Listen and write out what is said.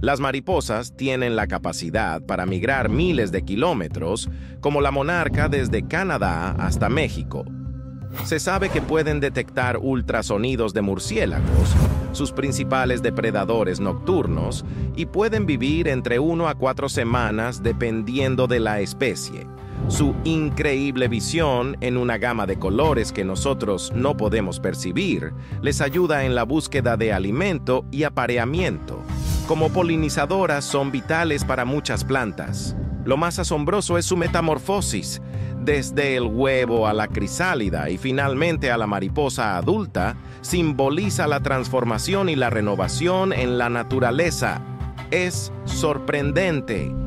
Las mariposas tienen la capacidad para migrar miles de kilómetros, como la monarca desde Canadá hasta México. Se sabe que pueden detectar ultrasonidos de murciélagos, sus principales depredadores nocturnos, y pueden vivir entre 1 a 4 semanas dependiendo de la especie. Su increíble visión en una gama de colores que nosotros no podemos percibir les ayuda en la búsqueda de alimento y apareamiento. Como polinizadoras son vitales para muchas plantas. Lo más asombroso es su metamorfosis. Desde el huevo a la crisálida y finalmente a la mariposa adulta, simboliza la transformación y la renovación en la naturaleza. Es sorprendente